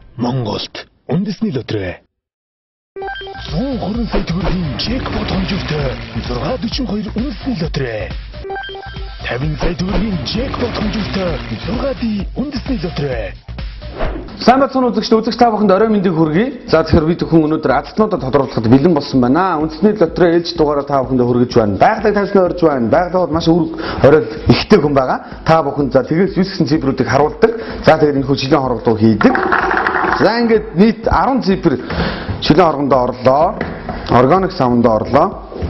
Монголд үндэсний лотерей 120 сая төгрөгийн джекпот хонжигтой 642 үндэсний лотерей 50 сая төгрөгийн джекпот хонжигтой 6D үндэсний лотерей. Сайн бацхан үзэгч та бүхэнд орой мэндийг хүргэе. За тэгэхээр бид хүн өнөөдөр азтнуудад тодорхойлоход бэлэн болсон байна. Үндэсний лотерей ээлж дугаараа та бүхэндээ хүргэж байна. Байгадаг тавьсны орж байна. Байгадаг маш өрг орой ихтэй хүн байгаа. Та бүхэн за тэгээс юусэн цифруудыг харуулдаг. За тэгээд энэ хөө шилэн хоргодоо хийдэг. За ингээд нийт 10 цифр шилэн хоргондоо орлоо. Органик савндоо орлоо.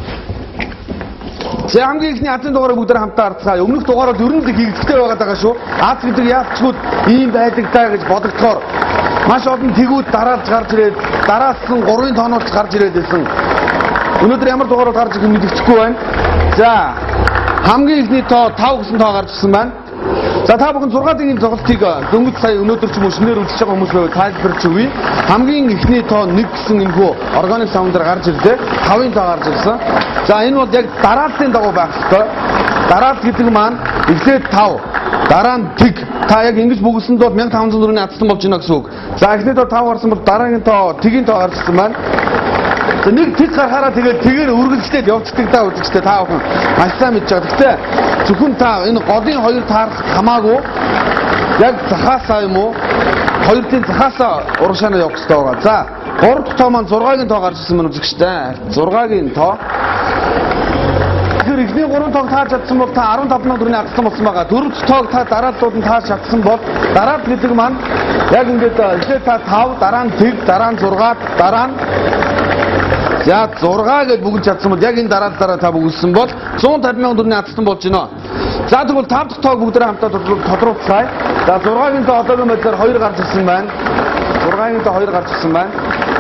За хамгийн ихний азын дугаарыг бүгд хамтаа харцгаая. Өмнөх дугаарууд ерөнхийдөө хийгдэлтэй байгаа шүү. Аз гэдэг яалтчгууд ийм байдаг даа гэж бодогдохоор маш олон тэгүүд дараалж гарч ирээд дараас нь 3-ын тоонууд гарч ирээд байсан. Өнөөдөр ямар дугаарууд гарч ирэх мэдчихгүй байна. За хамгийн ихний тоо 5 гэсэн тоо гарч ирсэн байна. За та бүхэн 6-ын тоглолтыг дөнгөж сая өнөөдөр ч юм уу шинээр үзэж байгаа хүмүүс байвал тайлбарч өгье. Хамгийн ихний тоо 1 гэсэн энэхүү органик саундаар гарч ирлээ. 5-ын тоо гарч ирсэн. За энэ бол яг дараалтын дагуу байх ёстой. Дараалт гэдэг маань эхлээд 5, дараа нь тэг. Та яг ингэж бүгсэнд бол 1500 төгрөгийн азсан болж байна гэсэн үг. За эхлээд 5 гарсан бол дараагийн тоо тэгийн тоо гарч ирсэн байна. За нэг тэг гарахаараа тэгээд үргэлжлээд явцдаг та үзэгчтэй та бүхэн маш сайн мэдж байгаа. Гэхдээ зөвхөн та энэ голын хоёр таарах хамаагүй яг захаасаа юм уу? Хоёрын захаасаа урагшаанаа явах хэрэгтэй байгаа. За 3 дахь тоо маань 6-гийн тоо гарч ирсэн мөн үзэгчтэй. 6-гийн тоо. Тэгэхээр эхний 3 тоог тааж чадсан бол та 15 төгрөгийн авсан болсон байгаа. 4 дахь тоог та дарааллууд нь тааж чадсан бол дараалт гэдэг маань яг ингээд эхлээд та 5, дараа нь тэг, дараа нь 6, дараа нь за 6 гэж бүгд чадсан бол яг энэ дарааллаараа та бүгдсэн бол 150 сая төгрөгийн авсан болж байна. За тэгвэл 5 дахь тоог бүгдээ хамтаа тодруулцгаая. За 6-гийн тоо одоогийн байдлаар 2 гарч ирсэн байна. 6-гийн тоо 2 гарч ирсэн байна.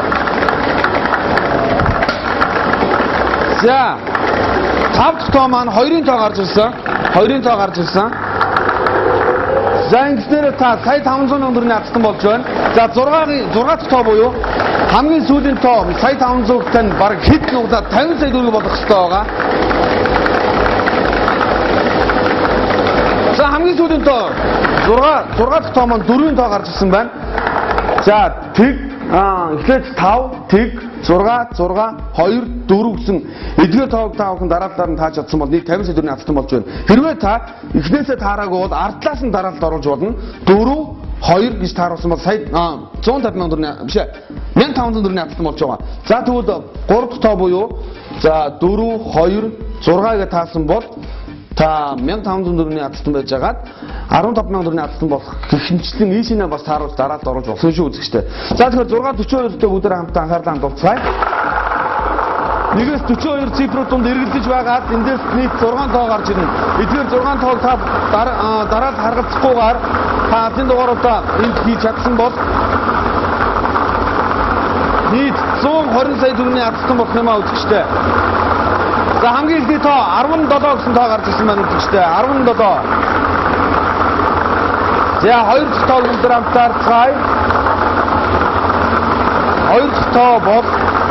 За 5 дахь тоо маань 2-ын тоо гарч ирсэн. 2-ын тоо гарч ирсэн. За ингэснээр та сая 500 сая төгрөгийн авсан болж байна. За 6 дахь тоо буюу хамгийн сүүлийн тоо сая 500 тань баг хэд нугдаад 50 сая төгрөг болох хэрэгтэй байгаа. За хамгийн сүүлийн тоо 6 дахь тоо маань 4-ийн тоо гарч ирсэн байна. За тэг эхлээд 5, тэг, 6, 2, 4 гэсэн эдгээр тоог та бүхэн дараалалаар нь тааж чадсан бол нийт 50 сая төгрөгийн авсан болж байна. Хэрвээ та эхнээсээ таараагүй бол ардлаас нь дараалалд оруулж болно. 4, 2 гэж тааруулсан бол сая 150 сая төгрөгийн биш 1500 төгрөгийн авсан болж байгаа. За тэгвэл 3 дахь тоо буюу за 4, 2, 6 гэж таасан бол та 1500 төгрөгийн авсан байж байгаад 15 сая төгрөгийн авсан болох гихэнчлэн ийшнээ бас тааруулж дараалд оруулж болсон шүү үзэгчтэй. За тэгэхээр 642 дэх бүгд хамтаа анхаарлаа хандуулцгаая. Нэгээс 42 цифрууд донд эргэлдэж байгаад эндээс нийт 6 тоо гарч ирнэ. Эдгээр 6 тоог та дараалд харгалзахгүйгээр та азын дугааруудаа энд хийж чадсан бол нийт 120 сая төгрөгийн авсан болох юм а үзэгчтэй. За хамгийн ихний тоо 17 гэсэн тоо гарч ирсэн байна үзэгчтэй. 17. За 2 дахь тоог бүгд хамтаа харцгаая. 2 дахь тоо бол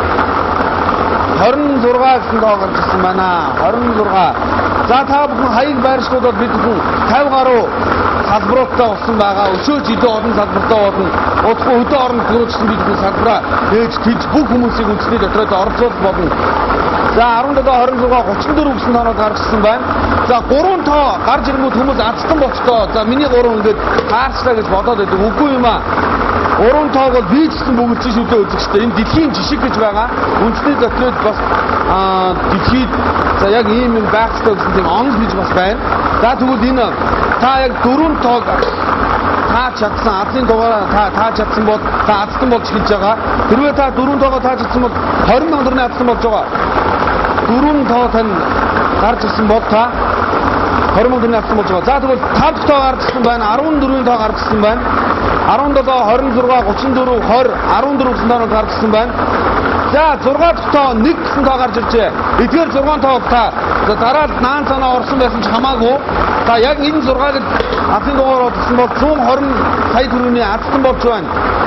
26 гэсэн тоо гарч ирсэн байна. 26. За та бүхэн хаяг байршгуудад бид бүхэн 50 гаруй салбаруудтай болсон байгаа. Өчөөж идэ олон салбартай болно. Удахгүй өдөө орон төрүүлсэн бид бүхэн салбараа ээж тийж бүх хүмүүсийг үндэсний дотроод оролцуулах болно. За 17, 26, 34 гэсэн тоонууд гарч ирсэн байна. За 3 тоо гарч ирэнгүүт хүмүүс азтан болцоо. За миний 3 ингээд таарчлаа гэж бодоод байдаг. Үгүй юм аа. 3 тоог бол би ч гэсэн бүгд чинь үдээ үзэгчтэй. Энэ дэлхийн жишг гэж байгаа. Үндэсний дотроод бас дэлхийд за яг ийм юм байх хэрэгтэй гэсэн тийм онц гэж бас байна. За тэгвэл энэ та яг 4 тоог тааж чадсан азын дугаараа тааж чадсан бол та азтан болж хэлж байгаа. Хэрвээ та 4 тоогоо тааж чадсан бол 20 сая төгрөгийн авсан болж байгаа. 4 тоо тань гарч ирсэн бол та 20 сая төгрөгийн авсан болж байгаа. За тэгвэл 5 дахь тоо гарч ирсэн байна. 14 тоо гарч ирсэн байна. 17, 26, 34, 20, 14 гэсэн тоонууд гарч ирсэн байна. За 6 дахь тоо 1 гэсэн тоо гарч иржээ. Эдгээр 6 тоог та дараад наан цанаа орсон байсан ч хамаагүй та яг энэ 6-ыг азын дугаараар гэсэн бол 120 сая төгрөгийн азсан болж байна.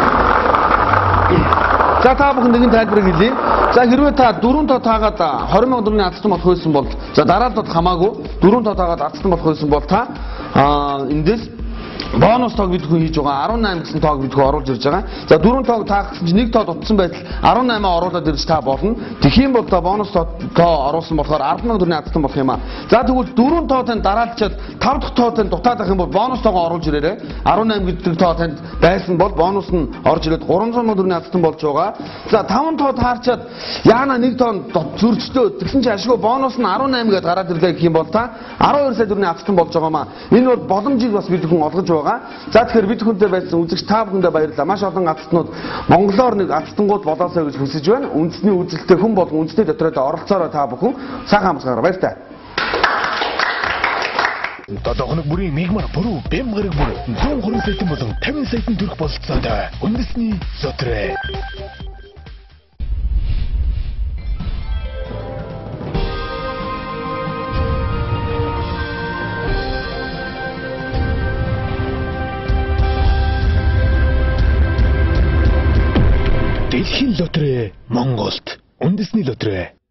За та бүхэн нэгэн тайлбарыг хэлье. За хэрвээ та 4 тоо таагаад 20 сая төгрөгийн азсан болох байсан бол за дараалд хамаагүй 4 тоо таагаад азсан болох байсан бол та эндээс бонус тоог бид хүн хийж байгаа 18 гэсэн тоог бид хүн оруулж ирж байгаа. За 4 тоог таахсан чинь 1 тоо дутсан байтал 18 оруулаад ирж та болно. Тэгхийн бол та бонус тоо оруулсан болохоор 10,000 төгрөгийн хацсан болох юм аа. За тэгвэл 4 тоо танд дараалчаад 5 дахь тоо танд дутаад ах юм бол бонус тоогоо оруулж ирээрэй. 18 гэдэг тоо танд байсан бол бонус нь орж ирээд 300,000 төгрөгийн хацсан болж байгаа. За 5 тоо таарчаад яана 1 тоо зөрчдөө тэгсэн чинь ашгүй бонус нь 18 гэдээ гараад ирлээ гэх юм бол та 12 сая төгрөгийн хацсан болж байгаа маа. Энэ бол боломжийг бас бид хүн олгож байгаа. За тэгэхээр бид хүнтэй байсан үзэгч та бүхэндээ баярлалаа. Маш олон гацтнууд монголоор нэг гацтангууд болоосоо гэж хүсэж байна. Үндэсний үзэлтэй хүн болон үндэсний дотроо оролцоороо та бүхэн сайхан амсгаар баяртай. Тодорхой бүрийн мигмар буруу бэм гараг бүр 120 сая болон 50 сая төгрөг бололцоотой үндэсний дотроо. Дэлхийн лотерей Монголд үндэсний лотерей